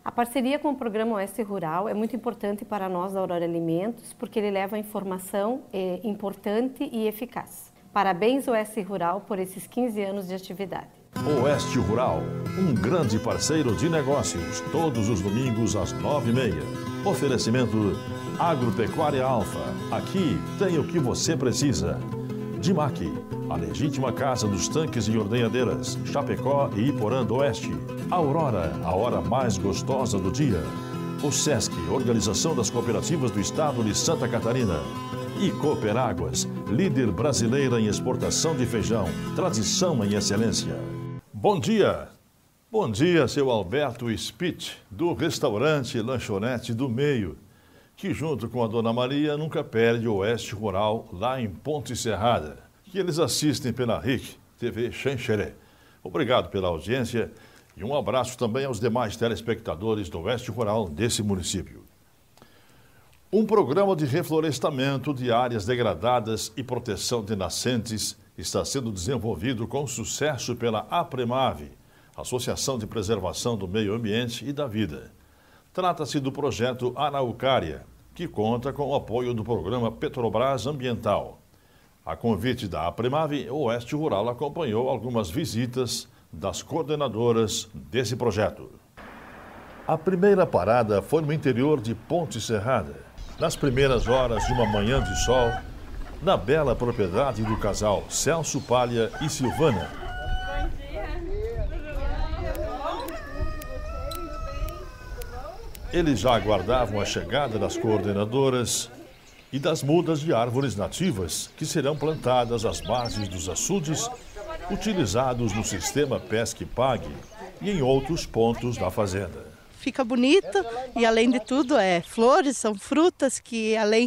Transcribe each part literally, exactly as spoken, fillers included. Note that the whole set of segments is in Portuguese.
A parceria com o Programa Oeste Rural é muito importante para nós da Aurora Alimentos, porque ele leva informação é, importante e eficaz. Parabéns, Oeste Rural, por esses quinze anos de atividade. Oeste Rural, um grande parceiro de negócios, todos os domingos às nove e meia. Oferecimento Agropecuária Alfa. Aqui tem o que você precisa. Dimac, a legítima casa dos tanques e ordenhadeiras, Chapecó e Iporã do Oeste. Aurora, a hora mais gostosa do dia. O Sesc, Organização das Cooperativas do Estado de Santa Catarina. E Cooperáguas, líder brasileira em exportação de feijão, tradição em excelência. Bom dia! Bom dia, seu Alberto Spitt, do restaurante Lanchonete do Meio, que junto com a Dona Maria nunca perde o Oeste Rural lá em Ponte Serrada, que eles assistem pela R I C T V Xanxerê. Obrigado pela audiência e um abraço também aos demais telespectadores do Oeste Rural desse município. Um programa de reflorestamento de áreas degradadas e proteção de nascentes está sendo desenvolvido com sucesso pela APREMAVE, Associação de Preservação do Meio Ambiente e da Vida. Trata-se do projeto Araucária, que conta com o apoio do programa Petrobras Ambiental. A convite da APREMAVE, o Oeste Rural acompanhou algumas visitas das coordenadoras desse projeto. A primeira parada foi no interior de Ponte Serrada, nas primeiras horas de uma manhã de sol, na bela propriedade do casal Celso Palha e Silvana. Eles já aguardavam a chegada das coordenadoras e das mudas de árvores nativas que serão plantadas às margens dos açudes, utilizados no sistema Pesque Pague e em outros pontos da fazenda. Fica bonito e, além de tudo, é flores, são frutas que, além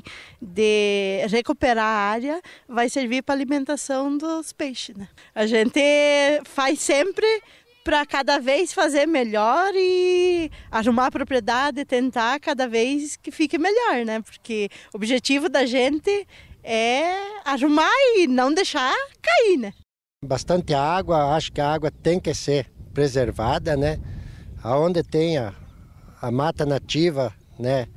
de recuperar a área, vai servir para a alimentação dos peixes, né? A gente faz sempre para cada vez fazer melhor e arrumar a propriedade, tentar cada vez que fique melhor, né? Porque o objetivo da gente é arrumar e não deixar cair, né? Bastante água, acho que a água tem que ser preservada, né? Aonde tem a, a mata nativa, né?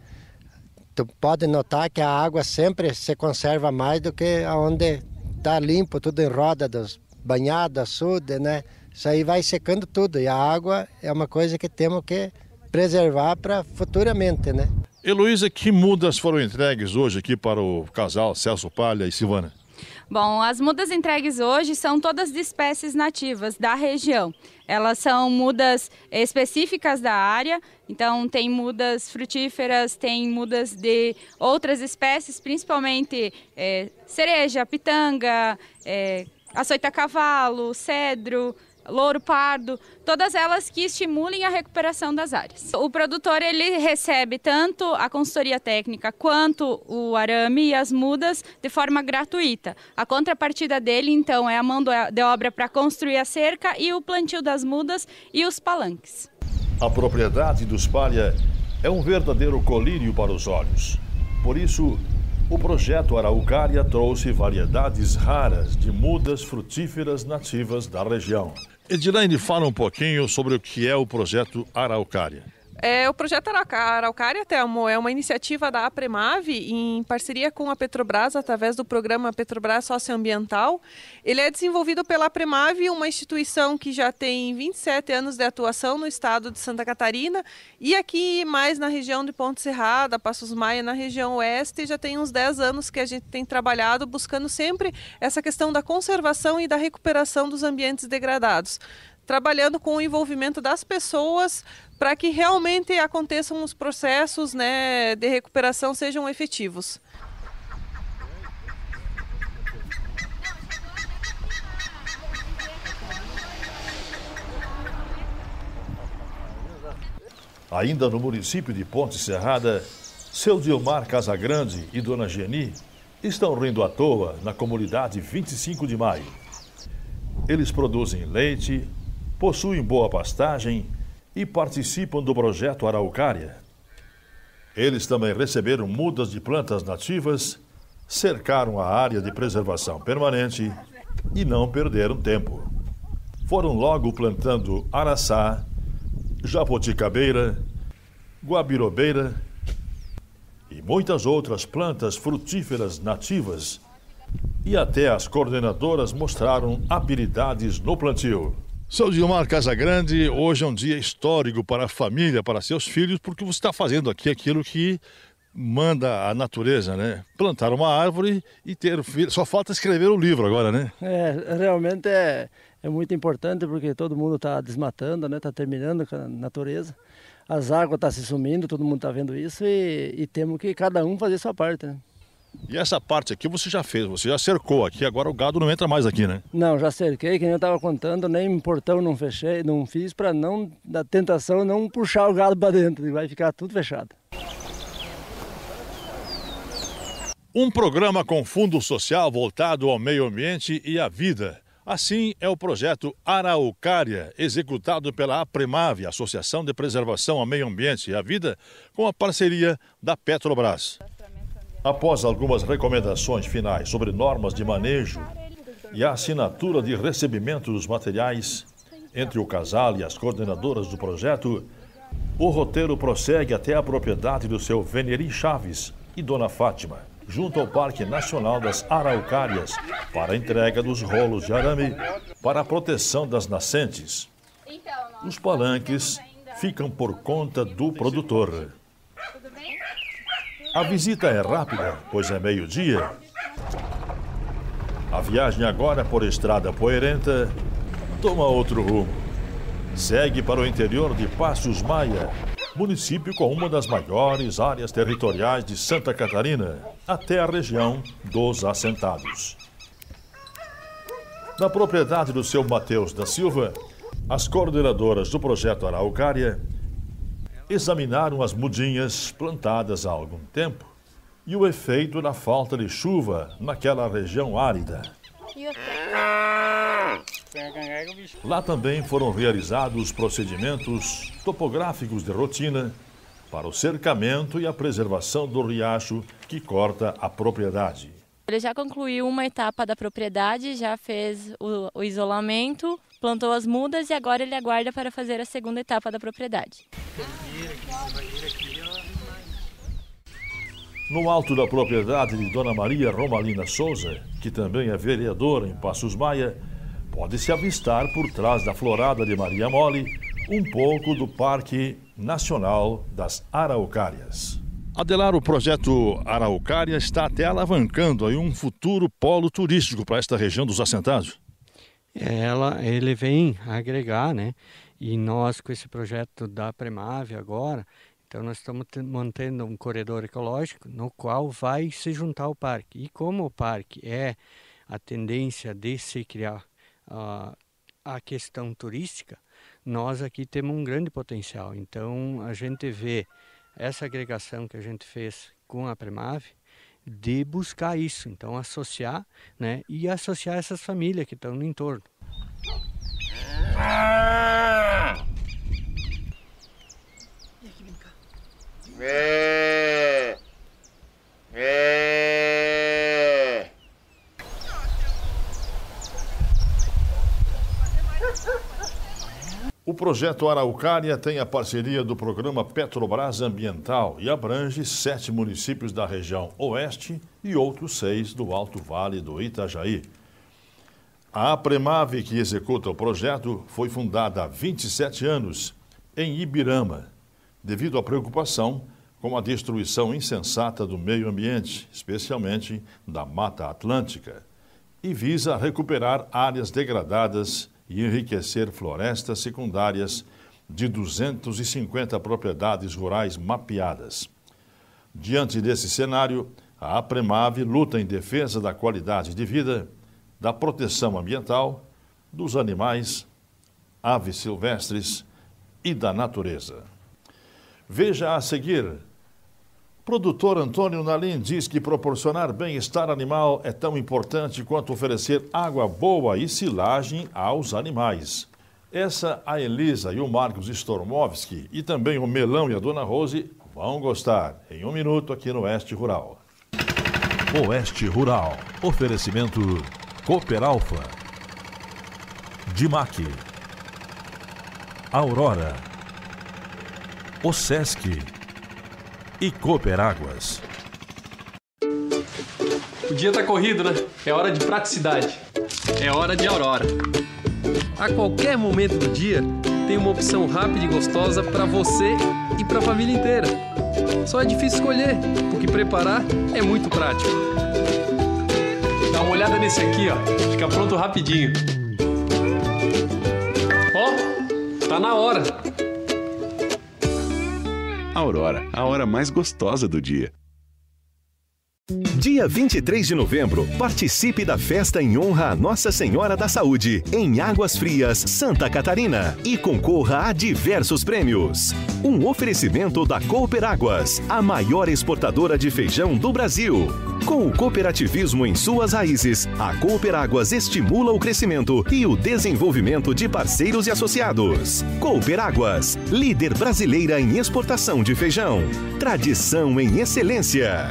Tu pode notar que a água sempre se conserva mais do que aonde está limpo, tudo em roda, dos banhados, açude, né? Isso aí vai secando tudo e a água é uma coisa que temos que preservar para futuramente, né? Heloísa, que mudas foram entregues hoje aqui para o casal Celso Palha e Silvana? Bom, as mudas entregues hoje são todas de espécies nativas da região. Elas são mudas específicas da área, então tem mudas frutíferas, tem mudas de outras espécies, principalmente é, cereja, pitanga, é, açoita-cavalo, cedro, louro pardo, todas elas que estimulem a recuperação das áreas. O produtor ele recebe tanto a consultoria técnica quanto o arame e as mudas de forma gratuita. A contrapartida dele, então, é a mão de obra para construir a cerca e o plantio das mudas e os palanques. A propriedade dos Palha é um verdadeiro colírio para os olhos. Por isso, o projeto Araucária trouxe variedades raras de mudas frutíferas nativas da região. Edilaine, fala um pouquinho sobre o que é o projeto Araucária. É, o projeto Araucária, Telmo, é uma iniciativa da APREMAVE em parceria com a Petrobras, através do programa Petrobras Socioambiental. Ele é desenvolvido pela APREMAVE, uma instituição que já tem vinte e sete anos de atuação no estado de Santa Catarina, e aqui mais na região de Ponte Serrada, Passos Maia, na região oeste, já tem uns dez anos que a gente tem trabalhado buscando sempre essa questão da conservação e da recuperação dos ambientes degradados, trabalhando com o envolvimento das pessoas para que realmente aconteçam os processos, né, de recuperação sejam efetivos. Ainda no município de Ponte Serrada, seu Dilmar Casagrande e Dona Geni estão rindo à toa na comunidade vinte e cinco de maio. Eles produzem leite, possuem boa pastagem e participam do projeto Araucária. Eles também receberam mudas de plantas nativas, cercaram a área de preservação permanente e não perderam tempo. Foram logo plantando araçá, jabuticabeira, guabirobeira e muitas outras plantas frutíferas nativas. E até as coordenadoras mostraram habilidades no plantio. Seu Gilmar Casagrande, hoje é um dia histórico para a família, para seus filhos, porque você está fazendo aqui aquilo que manda a natureza, né? Plantar uma árvore e ter filho. Só falta escrever o livro agora, né? É, realmente é, é muito importante porque todo mundo está desmatando, né? Está terminando com a natureza. As águas estão se sumindo, todo mundo está vendo isso e, e temos que cada um fazer sua parte, né? E essa parte aqui você já fez, você já cercou aqui, agora o gado não entra mais aqui, né? Não, já cerquei, que nem eu estava contando, nem portão não fechei, não fiz para não, da tentação, não puxar o gado para dentro, vai ficar tudo fechado. Um programa com fundo social voltado ao meio ambiente e à vida. Assim é o projeto Araucária, executado pela APREMAVE, Associação de Preservação ao Meio Ambiente e à Vida, com a parceria da Petrobras. Após algumas recomendações finais sobre normas de manejo e a assinatura de recebimento dos materiais entre o casal e as coordenadoras do projeto, o roteiro prossegue até a propriedade do seu Veneri Chaves e Dona Fátima, junto ao Parque Nacional das Araucárias, para a entrega dos rolos de arame para a proteção das nascentes. Os palanques ficam por conta do produtor. A visita é rápida, pois é meio-dia. A viagem agora por estrada poeirenta toma outro rumo. Segue para o interior de Passos Maia, município com uma das maiores áreas territoriais de Santa Catarina, até a região dos assentados. Na propriedade do seu Mateus da Silva, as coordenadoras do projeto Araucária examinaram as mudinhas plantadas há algum tempo e o efeito da falta de chuva naquela região árida. Lá também foram realizados procedimentos topográficos de rotina para o cercamento e a preservação do riacho que corta a propriedade. Ele já concluiu uma etapa da propriedade, já fez o, o isolamento, plantou as mudas e agora ele aguarda para fazer a segunda etapa da propriedade. No alto da propriedade de Dona Maria Romalina Souza, que também é vereadora em Passos Maia, pode-se avistar por trás da florada de Maria Mole um pouco do Parque Nacional das Araucárias. Adelar, o projeto Araucária está até alavancando aí um futuro polo turístico para esta região dos assentados. Ela, ele vem agregar, né? E nós, com esse projeto da APREMAVE agora, então nós estamos mantendo um corredor ecológico no qual vai se juntar ao parque. E como o parque é a tendência de se criar uh, a questão turística, nós aqui temos um grande potencial. Então a gente vê essa agregação que a gente fez com a APREMAVE de buscar isso, então associar, né, e associar essas famílias que estão no entorno. É. É. O projeto Araucária tem a parceria do programa Petrobras Ambiental e abrange sete municípios da região oeste e outros seis do Alto Vale do Itajaí. A APREMAVE, que executa o projeto, foi fundada há vinte e sete anos em Ibirama, devido à preocupação com a destruição insensata do meio ambiente, especialmente da Mata Atlântica, e visa recuperar áreas degradadas e enriquecer florestas secundárias de duzentas e cinquenta propriedades rurais mapeadas. Diante desse cenário, a APREMAVE luta em defesa da qualidade de vida, da proteção ambiental, dos animais, aves silvestres e da natureza. Veja a seguir. Produtor Antônio Nalim diz que proporcionar bem-estar animal é tão importante quanto oferecer água boa e silagem aos animais. Essa a Elisa e o Marcos Stormovski e também o Melão e a Dona Rose vão gostar em um minuto aqui no Oeste Rural. Oeste Rural. Oferecimento Cooper Alfa, Dimac, Aurora, O Sesc e Cooperáguas. O dia tá corrido, né? É hora de praticidade. É hora de Aurora. A qualquer momento do dia, tem uma opção rápida e gostosa para você e para a família inteira. Só é difícil escolher, porque preparar é muito prático. Dá uma olhada nesse aqui, ó. Fica pronto rapidinho. Ó, tá na hora. Aurora, a hora mais gostosa do dia. Dia vinte e três de novembro, participe da festa em honra a Nossa Senhora da Saúde, em Águas Frias, Santa Catarina, e concorra a diversos prêmios. Um oferecimento da Cooperáguas, a maior exportadora de feijão do Brasil. Com o cooperativismo em suas raízes, a Cooperáguas estimula o crescimento e o desenvolvimento de parceiros e associados. Cooperáguas, líder brasileira em exportação de feijão. Tradição em excelência.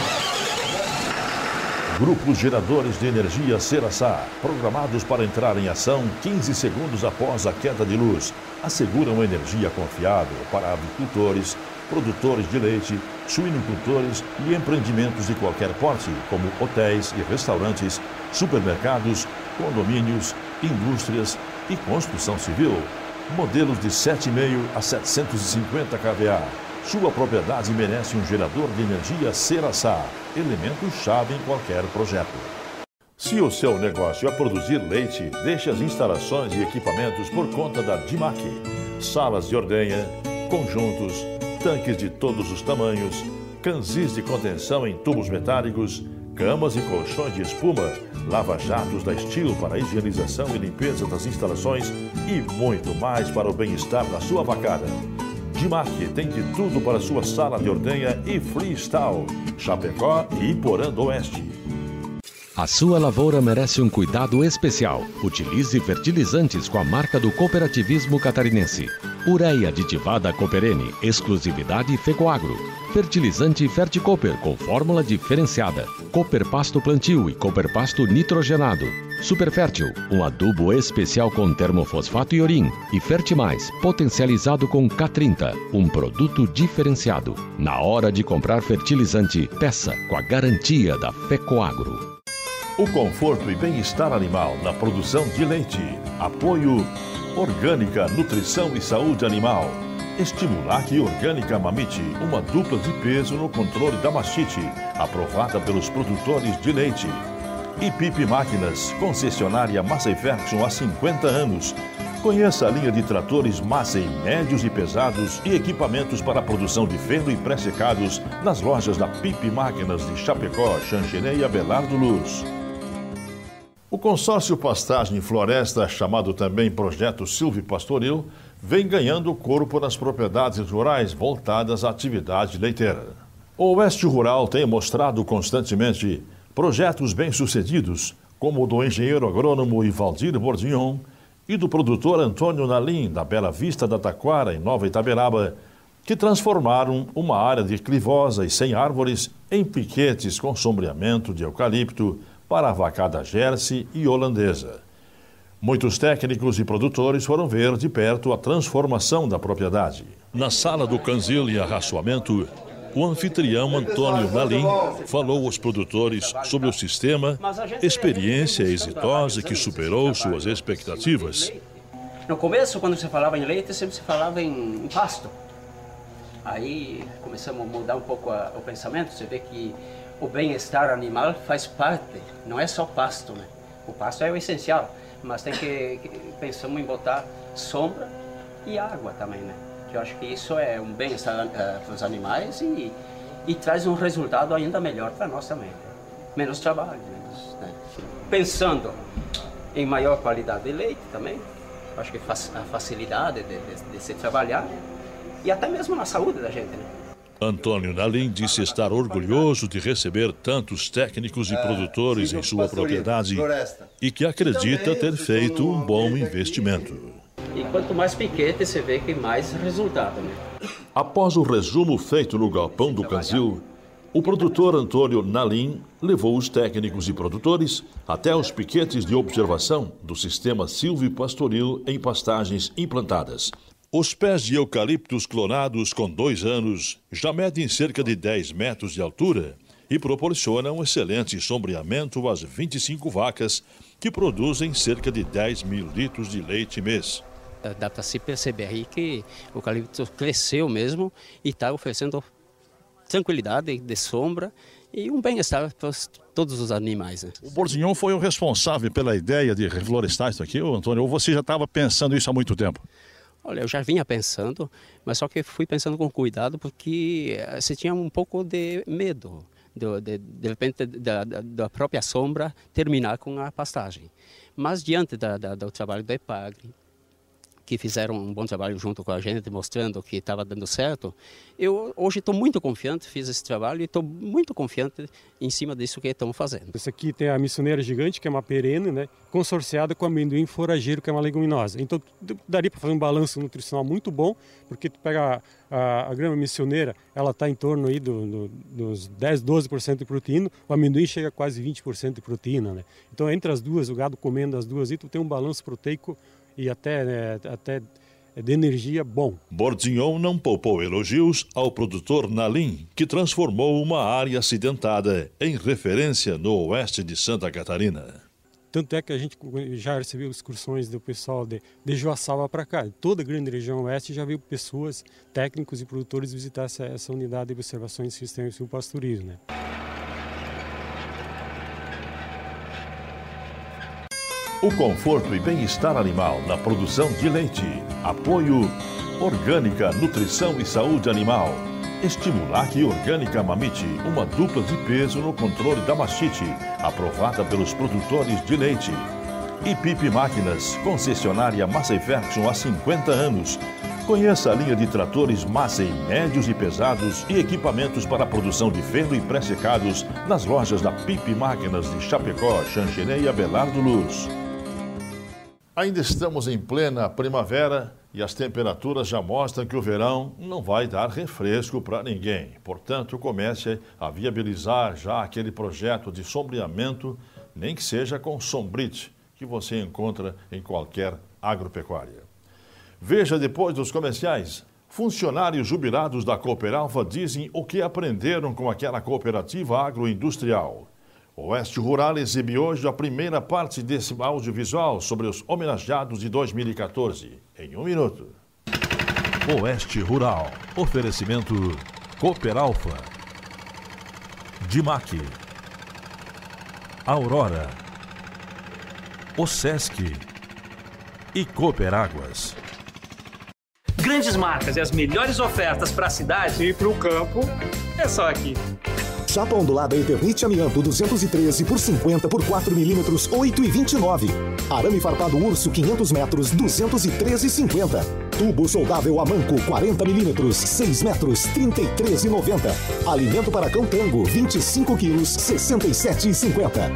Grupos geradores de energia Ceraçá, programados para entrar em ação quinze segundos após a queda de luz, asseguram energia confiável para avicultores, produtores de leite, suinocultores e empreendimentos de qualquer porte, como hotéis e restaurantes, supermercados, condomínios, indústrias e construção civil. Modelos de sete vírgula cinco a setecentos e cinquenta kVA. Sua propriedade merece um gerador de energia Ceraçá, elemento-chave em qualquer projeto. Se o seu negócio é produzir leite, deixe as instalações e equipamentos por conta da Dimac. Salas de ordenha, conjuntos, tanques de todos os tamanhos, canzis de contenção em tubos metálicos, camas e colchões de espuma, lava-jatos da Steel para a higienização e limpeza das instalações e muito mais para o bem-estar da sua vacada. Dimac tem de tudo para sua sala de ordenha e freestyle, Chapecó e Iporã do Oeste. A sua lavoura merece um cuidado especial. Utilize fertilizantes com a marca do cooperativismo catarinense. Ureia aditivada Cooperene, exclusividade Fecoagro. Fertilizante Ferticooper com fórmula diferenciada. Cooper Pasto Plantio e Cooper Pasto Nitrogenado. Superfértil, um adubo especial com termofosfato e urim. E Fertimais, potencializado com K trinta, um produto diferenciado. Na hora de comprar fertilizante, peça com a garantia da Fecoagro. O conforto e bem-estar animal na produção de leite. Apoio Orgânica Nutrição e Saúde Animal. Estimulac e Orgânica Mamite, uma dupla de peso no controle da mastite, aprovada pelos produtores de leite. E Pipe Máquinas, concessionária Massey Ferguson há cinquenta anos. Conheça a linha de tratores Massey médios e pesados e equipamentos para a produção de feno e pré-secados nas lojas da Pipe Máquinas de Chapecó, Xanxerê e Abelardo Luz. O consórcio Pastagem e Floresta, chamado também Projeto Silvipastoril, vem ganhando corpo nas propriedades rurais voltadas à atividade leiteira. O Oeste Rural tem mostrado constantemente projetos bem-sucedidos, como o do engenheiro agrônomo Ivaldir Bordignon e do produtor Antônio Nalim, da Bela Vista da Taquara, em Nova Itaberaba, que transformaram uma área declivosa e sem árvores em piquetes com sombreamento de eucalipto para a vacada Jersey e holandesa. Muitos técnicos e produtores foram ver de perto a transformação da propriedade. Na sala do canzil e arraçoamento, o anfitrião Antônio Nalim falou aos produtores sobre o sistema, experiência exitosa que superou suas expectativas. No começo, quando se falava em leite, sempre se falava em, em pasto. Aí começamos a mudar um pouco a, o pensamento, você vê que o bem-estar animal faz parte, não é só pasto, né? O pasto é o essencial, mas tem que, que pensamos em botar sombra e água também, né? Eu acho que isso é um bem-estar uh, para os animais e, e traz um resultado ainda melhor para nós também. Né? Menos trabalho, menos, né? Pensando em maior qualidade de leite também, acho que a facilidade de, de, de se trabalhar e até mesmo na saúde da gente, né? Antônio Nalim disse estar orgulhoso de receber tantos técnicos e produtores em sua propriedade e que acredita ter feito um bom investimento. E quanto mais piquete você vê que mais resultado, né? Após o resumo feito no galpão do canzil, o produtor Antônio Nalim levou os técnicos e produtores até os piquetes de observação do sistema silvipastoril em pastagens implantadas. Os pés de eucaliptos clonados com dois anos já medem cerca de dez metros de altura e proporcionam um excelente sombreamento às vinte e cinco vacas, que produzem cerca de dez mil litros de leite mês. Dá para se perceber aí que o eucalipto cresceu mesmo e está oferecendo tranquilidade de sombra e um bem-estar para todos os animais. Né? O Bourdignon foi o responsável pela ideia de reflorestar isso aqui, Antônio, ou você já estava pensando isso há muito tempo? Olha, eu já vinha pensando, mas só que fui pensando com cuidado porque você tinha um pouco de medo. De, de, de repente da, da, da própria sombra terminar com a pastagem. Mas diante da, da, do trabalho da EPAGRE, que fizeram um bom trabalho junto com a gente, mostrando que estava dando certo, eu hoje estou muito confiante, fiz esse trabalho e estou muito confiante em cima disso que estamos fazendo. Esse aqui tem a missioneira gigante, que é uma perene, né, consorciada com o amendoim forageiro, que é uma leguminosa. Então daria para fazer um balanço nutricional muito bom, porque tu pega a, a, a grama missioneira, ela está em torno aí do, do, dos dez, doze por cento de proteína, o amendoim chega a quase vinte por cento de proteína. Né? Então entre as duas, o gado comendo as duas, aí, tu tem um balanço proteico e até, né, até de energia bom. Bourdignon não poupou elogios ao produtor Nalim, que transformou uma área acidentada em referência no oeste de Santa Catarina. Tanto é que a gente já recebeu excursões do pessoal de, de Joaçaba para cá. Toda a grande região oeste já veio pessoas, técnicos e produtores visitar essa, essa unidade de observação em sistema de silvopastorismo, né? O conforto e bem-estar animal na produção de leite. Apoio Orgânica Nutrição e Saúde Animal. Estimulac e Orgânica Mamite, uma dupla de peso no controle da mastite, aprovada pelos produtores de leite. E Pipe Máquinas, concessionária Massey Ferguson há cinquenta anos. Conheça a linha de tratores Massey médios e pesados e equipamentos para a produção de feno e pré-secados nas lojas da Pipe Máquinas de Chapecó, Xanxerê e Abelardo Luz. Ainda estamos em plena primavera e as temperaturas já mostram que o verão não vai dar refresco para ninguém. Portanto, comece a viabilizar já aquele projeto de sombreamento, nem que seja com sombrite, que você encontra em qualquer agropecuária. Veja depois dos comerciais. Funcionários jubilados da Cooperalfa dizem o que aprenderam com aquela cooperativa agroindustrial. O Oeste Rural exibe hoje a primeira parte desse audiovisual sobre os homenageados de dois mil e quatorze. Em um minuto. Oeste Rural. Oferecimento Cooperalfa, Dimac, Aurora, Osesc e Cooperáguas. Grandes marcas e as melhores ofertas para a cidade e para o campo é só aqui. Chapa ondulada Eternite amianto duzentos e treze por cinquenta por quatro milímetros, oito e vinte e nove. Arame farpado Urso quinhentos metros, duzentos e treze e cinquenta. Tubo soldável Amanco quarenta milímetros, seis metros, trinta e três e noventa. Alimento para cão Tango vinte e cinco quilos, sessenta e sete e cinquenta.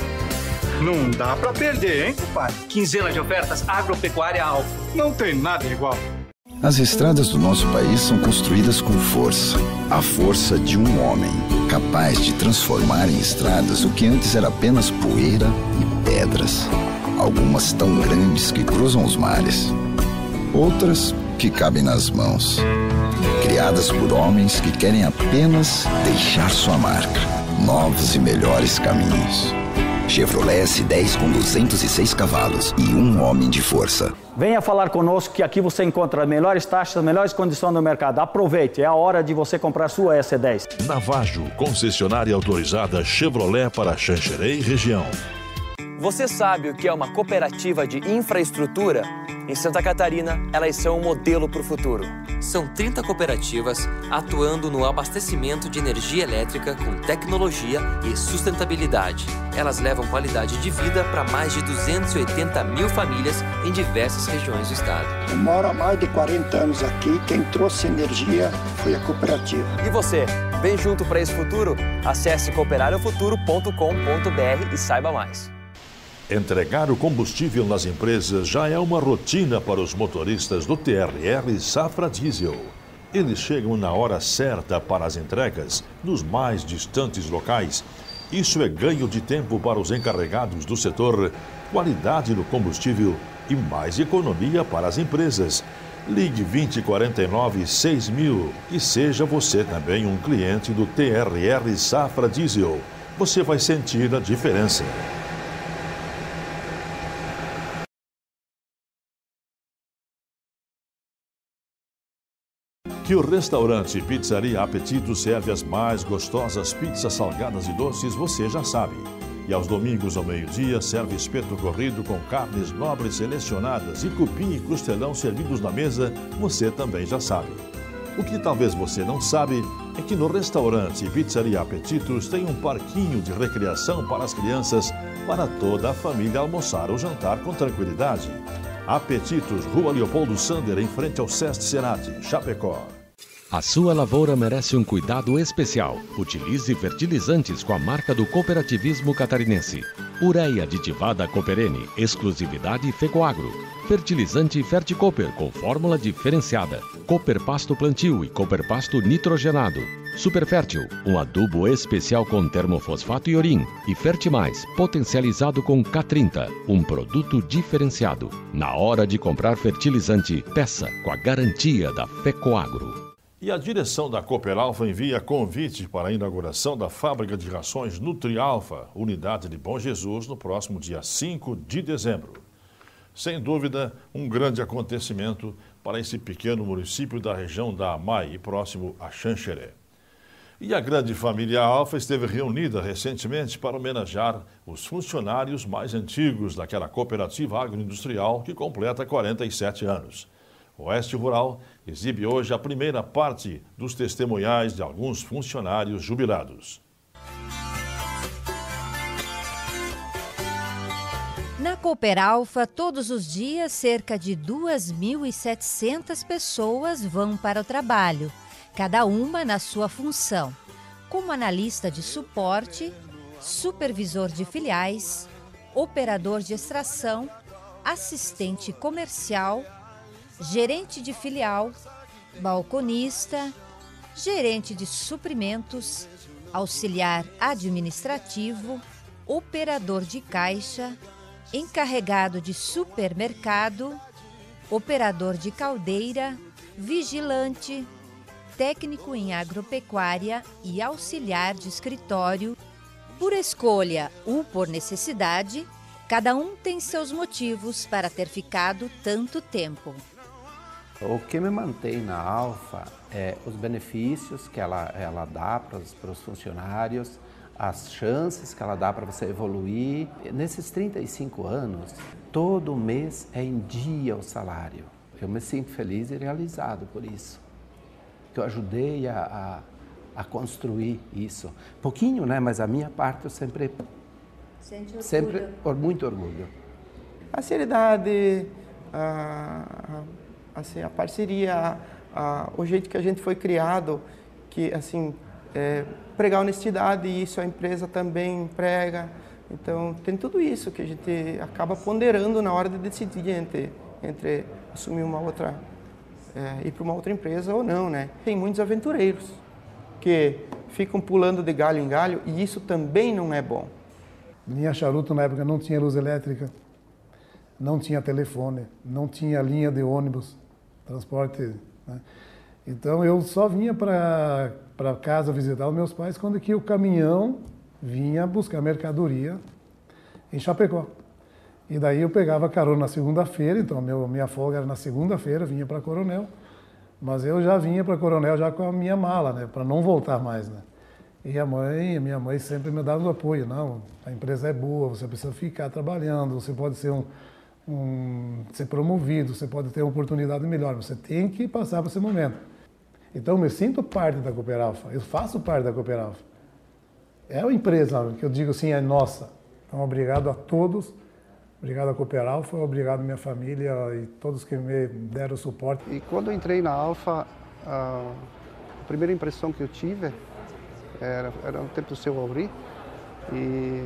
Não dá pra perder, hein, pai? Quinzena de ofertas Agropecuária Alfa. Não tem nada igual. As estradas do nosso país são construídas com força. A força de um homem, capaz de transformar em estradas o que antes era apenas poeira e pedras. Algumas tão grandes que cruzam os mares. Outras que cabem nas mãos. Criadas por homens que querem apenas deixar sua marca. Novos e melhores caminhos. Chevrolet S dez com duzentos e seis cavalos e um homem de força. Venha falar conosco que aqui você encontra as melhores taxas, as melhores condições do mercado. Aproveite, é a hora de você comprar sua S dez. Navajo, concessionária autorizada Chevrolet para Xanxerê e região. Você sabe o que é uma cooperativa de infraestrutura? Em Santa Catarina, elas são um modelo para o futuro. São trinta cooperativas atuando no abastecimento de energia elétrica com tecnologia e sustentabilidade. Elas levam qualidade de vida para mais de duzentas e oitenta mil famílias em diversas regiões do estado. Eu moro há mais de quarenta anos aqui. Quem trouxe energia foi a cooperativa. E você, vem junto para esse futuro? Acesse cooperar o futuro ponto com ponto br e saiba mais. Entregar o combustível nas empresas já é uma rotina para os motoristas do T R R Safra Diesel. Eles chegam na hora certa para as entregas nos mais distantes locais. Isso é ganho de tempo para os encarregados do setor, qualidade no combustível e mais economia para as empresas. Ligue vinte e quarenta e nove, seis mil e seja você também um cliente do T R R Safra Diesel. Você vai sentir a diferença. Que o restaurante Pizzaria Apetito serve as mais gostosas pizzas salgadas e doces, você já sabe. E aos domingos ao meio-dia serve espeto corrido com carnes nobres selecionadas e cupim e costelão servidos na mesa, você também já sabe. O que talvez você não sabe é que no restaurante Pizzaria Apetitos tem um parquinho de recreação para as crianças, para toda a família almoçar ou jantar com tranquilidade. Apetitos, Rua Leopoldo Sander, em frente ao Sesc Senat, Chapecó. A sua lavoura merece um cuidado especial. Utilize fertilizantes com a marca do cooperativismo catarinense. Ureia aditivada Cooperene, exclusividade Fecoagro. Fertilizante Ferticooper com fórmula diferenciada. Cooper Pasto Plantio e Cooper Pasto Nitrogenado. Superfértil, um adubo especial com termofosfato e urim. E Fertimais, potencializado com K trinta, um produto diferenciado. Na hora de comprar fertilizante, peça com a garantia da Fecoagro. E a direção da Cooperalfa envia convite para a inauguração da fábrica de rações Nutrialfa, unidade de Bom Jesus, no próximo dia cinco de dezembro. Sem dúvida, um grande acontecimento para esse pequeno município da região da Amai e próximo a Xanxerê. E a grande família Alfa esteve reunida recentemente para homenagear os funcionários mais antigos daquela cooperativa agroindustrial que completa quarenta e sete anos. O Oeste Rural exibe hoje a primeira parte dos testemunhais de alguns funcionários jubilados. Na Cooperalfa, todos os dias, cerca de duas mil e setecentas pessoas vão para o trabalho, cada uma na sua função, como analista de suporte, supervisor de filiais, operador de extração, assistente comercial, gerente de filial, balconista, gerente de suprimentos, auxiliar administrativo, operador de caixa, encarregado de supermercado, operador de caldeira, vigilante, técnico em agropecuária e auxiliar de escritório. Por escolha ou por necessidade, cada um tem seus motivos para ter ficado tanto tempo. O que me mantém na Alfa é os benefícios que ela, ela dá para os, para os funcionários, as chances que ela dá para você evoluir. Nesses trinta e cinco anos, todo mês é em dia o salário. Eu me sinto feliz e realizado por isso. Que eu ajudei a, a, a construir isso. Pouquinho, né? Mas a minha parte eu sempre... Sente orgulho. Sempre por muito orgulho. A seriedade, a, a, assim, a parceria, a, o jeito que a gente foi criado, que assim, é, pregar honestidade, e isso a empresa também prega. Então tem tudo isso que a gente acaba ponderando na hora de decidir entre, entre assumir uma outra, é, ir para uma outra empresa ou não, né? Tem muitos aventureiros que ficam pulando de galho em galho e isso também não é bom. Linha Charuto, na época, não tinha luz elétrica, não tinha telefone, não tinha linha de ônibus, transporte, né? Então, eu só vinha para para casa visitar os meus pais quando que o caminhão vinha buscar mercadoria em Chapecó. E daí eu pegava carona na segunda-feira, então meu, minha folga era na segunda-feira, vinha para Coronel, mas eu já vinha para Coronel já com a minha mala, né, para não voltar mais, né. E a mãe, a minha mãe sempre me dava o apoio, não, a empresa é boa, você precisa ficar trabalhando, você pode ser um, um ser promovido, você pode ter uma oportunidade melhor, você tem que passar por esse momento. Então eu me sinto parte da Cooperalfa, eu faço parte da Cooperalfa. É uma empresa que eu digo assim, é nossa. Então obrigado a todos, obrigado à Cooperalfa, obrigado à minha família e todos que me deram suporte. E quando eu entrei na Alfa, a primeira impressão que eu tive Era, era no tempo do seu Auri, e,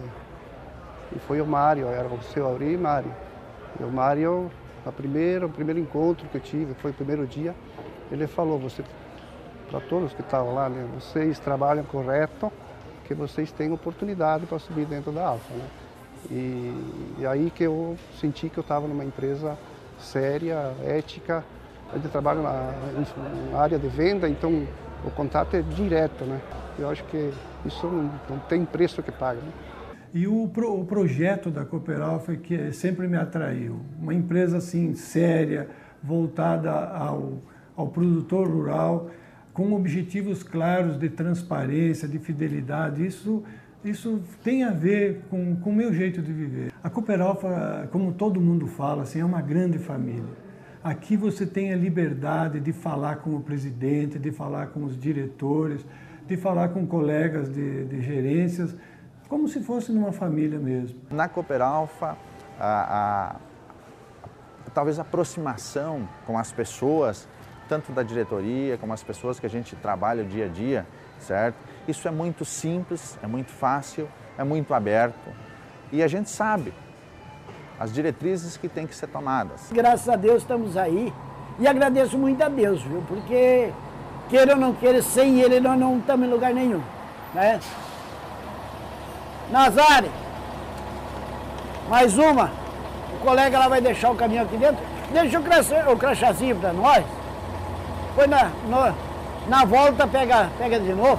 e foi o Mário, era o seu Auri e Mário. E o Mário, a primeira, o primeiro encontro que eu tive, foi o primeiro dia, ele falou, você, para todos que estavam lá, né, vocês trabalham correto, que vocês têm oportunidade para subir dentro da Alfa, né? E, e aí que eu senti que eu estava numa empresa séria, ética, A gente trabalha na, na área de venda, então o contato é direto, né? Eu acho que isso não, não tem preço que paga, né? E o, pro, o projeto da Cooperalfa é que sempre me atraiu. Uma empresa assim, séria, voltada ao, ao produtor rural, com objetivos claros de transparência, de fidelidade. Isso, isso tem a ver com, com o meu jeito de viver. A Cooperalfa, como todo mundo fala, assim, é uma grande família. Aqui você tem a liberdade de falar com o presidente, de falar com os diretores, de falar com colegas de, de gerências, como se fosse numa família mesmo. Na Cooperalfa, a, a, talvez a aproximação com as pessoas, tanto da diretoria como as pessoas que a gente trabalha o dia a dia, certo? Isso é muito simples, é muito fácil, é muito aberto e a gente sabe as diretrizes que têm que ser tomadas. Graças a Deus estamos aí e agradeço muito a Deus, viu? Porque, queira ou não queira, sem Ele nós não estamos em lugar nenhum, né? Nazário, mais uma. O colega lá vai deixar o caminhão aqui dentro. Deixa o, crachá, o crachazinho para nós. Foi na, no, na volta, pega, pega de novo.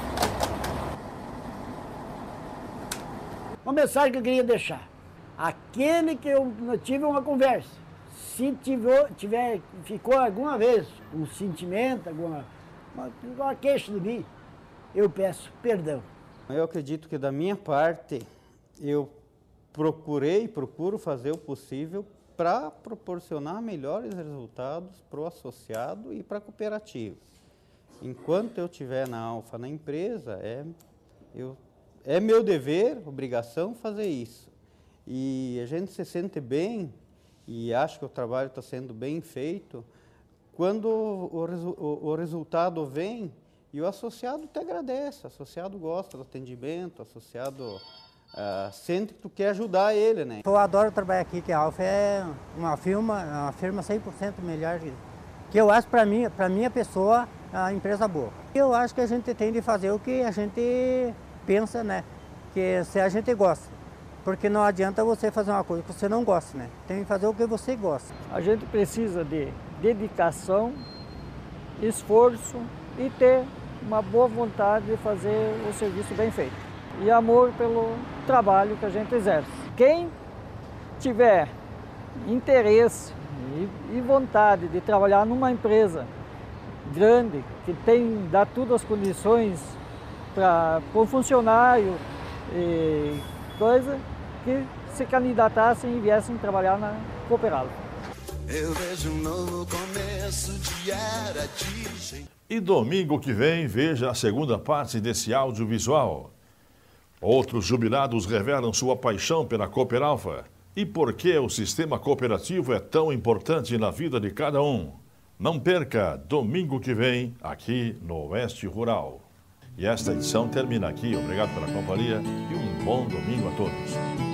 Uma mensagem que eu queria deixar. Aquele que eu, eu tive uma conversa, se tiver, tiver, ficou alguma vez um sentimento, alguma uma, uma queixa de mim, eu peço perdão. Eu acredito que da minha parte, eu procurei e procuro fazer o possível para proporcionar melhores resultados para o associado e para a cooperativa. Enquanto eu estiver na Alfa, na empresa, é, eu, é meu dever, obrigação fazer isso. E a gente se sente bem e acha que o trabalho está sendo bem feito quando o, o, o resultado vem e o associado te agradece, o associado gosta do atendimento, o associado uh, sente que tu quer ajudar ele, né? Eu adoro trabalhar aqui, que a Alfa é uma firma, uma firma cem por cento melhor que eu acho para mim, para minha pessoa, a empresa boa. Eu acho que a gente tem de fazer o que a gente pensa, né? Que se a gente gosta. Porque não adianta você fazer uma coisa que você não gosta, né? Tem que fazer o que você gosta. A gente precisa de dedicação, esforço e ter uma boa vontade de fazer o serviço bem feito. E amor pelo trabalho que a gente exerce. Quem tiver interesse e, e vontade de trabalhar numa empresa grande, que tem, dá todas as condições para o funcionário e coisa, que se candidatassem e viessem trabalhar na Cooperalfa. Eu vejo um novo começo de era de gente. E domingo que vem, veja a segunda parte desse audiovisual. Outros jubilados revelam sua paixão pela Cooperalfa e por que o sistema cooperativo é tão importante na vida de cada um. Não perca, domingo que vem, aqui no Oeste Rural. E esta edição termina aqui. Obrigado pela companhia e um bom domingo a todos.